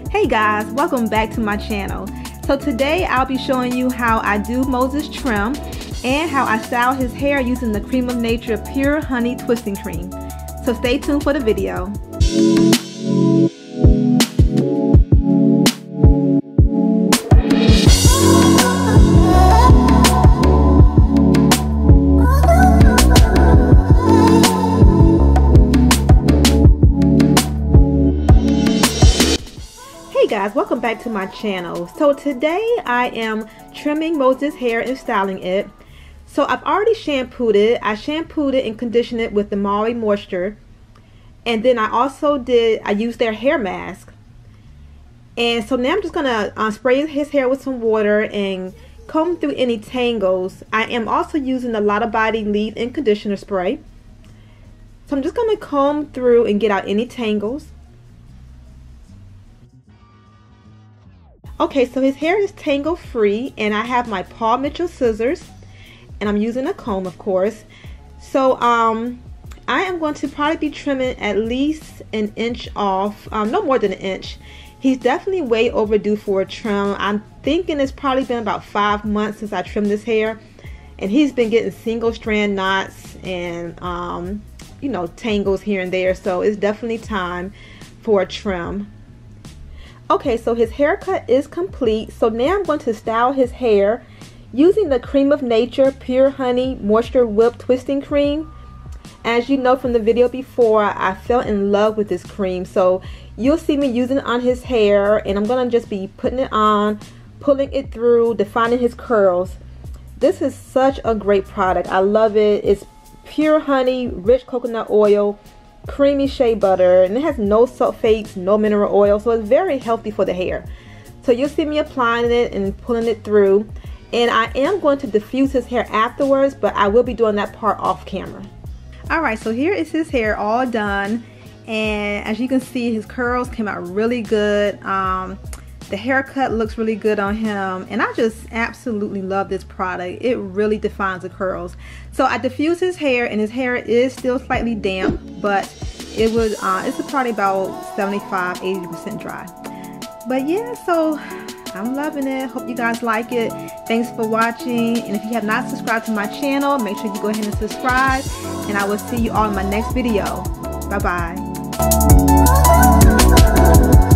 Hey guys, welcome back to my channel. So today I'll be showing you how I do Moses' trim and how I style his hair using the Cream of Nature Pure Honey Twisting Cream. So stay tuned for the video. Guys, welcome back to my channel. So today I am trimming Moses' hair and styling it. So I've already shampooed it. I shampooed it and conditioned it with the Maui Moisture, and then I used their hair mask. And so now I'm just gonna spray his hair with some water and comb through any tangles. I am also using the Lotta Body leave-in conditioner spray. So I'm just gonna comb through and get out any tangles. Okay, so his hair is tangle free, and I have my Paul Mitchell scissors, and I'm using a comb, of course. So I am going to probably be trimming at least an inch off, no more than an inch. He's definitely way overdue for a trim. I'm thinking it's probably been about 5 months since I trimmed this hair, and he's been getting single strand knots and you know, tangles here and there. So it's definitely time for a trim. Okay, so his haircut is complete. So now I'm going to style his hair using the Cream of Nature Pure Honey Moisture Whip Twisting Cream. As you know from the video before, I fell in love with this cream. So you'll see me using it on his hair, and I'm going to just be putting it on, pulling it through, defining his curls. This is such a great product. I love it. It's pure honey, rich coconut oil, creamy shea butter, and it has no sulfates, no mineral oil, so it's very healthy for the hair. So you'll see me applying it and pulling it through, and I am going to diffuse his hair afterwards, but I will be doing that part off camera. Alright, so here is his hair all done, and as you can see, his curls came out really good. The haircut looks really good on him, and I just absolutely love this product. It really defines the curls. So I diffused his hair, and his hair is still slightly damp, but it's probably about 75–80% dry. But yeah, so I'm loving it. Hope you guys like it. Thanks for watching, and if you have not subscribed to my channel, make sure you go ahead and subscribe, and I will see you all in my next video. Bye bye.